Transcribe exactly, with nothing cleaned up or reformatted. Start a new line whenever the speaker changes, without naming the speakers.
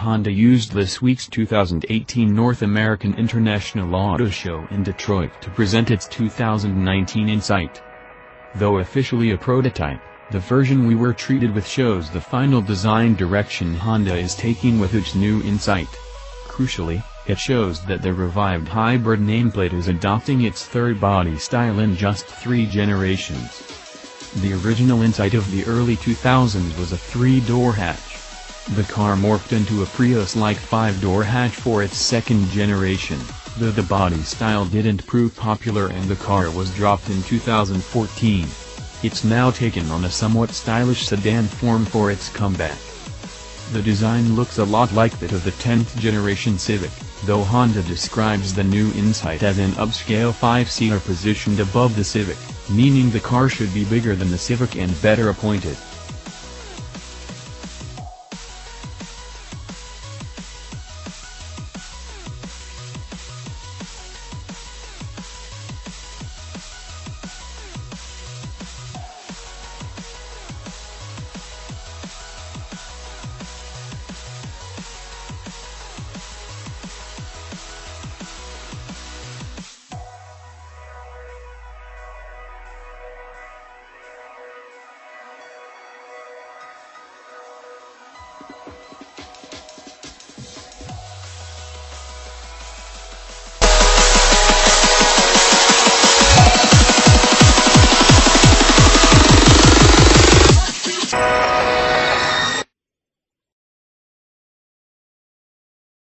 Honda used this week's two thousand eighteen North American International Auto Show in Detroit to present its two thousand nineteen Insight. Though officially a prototype, the version we were treated with shows the final design direction Honda is taking with its new Insight. Crucially, it shows that the revived hybrid nameplate is adopting its third body style in just three generations. The original Insight of the early two thousands was a three-door hatch. The car morphed into a Prius-like five-door hatch for its second generation, though the body style didn't prove popular and the car was dropped in two thousand fourteen. It's now taken on a somewhat stylish sedan form for its comeback. The design looks a lot like that of the tenth generation Civic, though Honda describes the new Insight as an upscale five-seater positioned above the Civic, meaning the car should be bigger than the Civic and better appointed.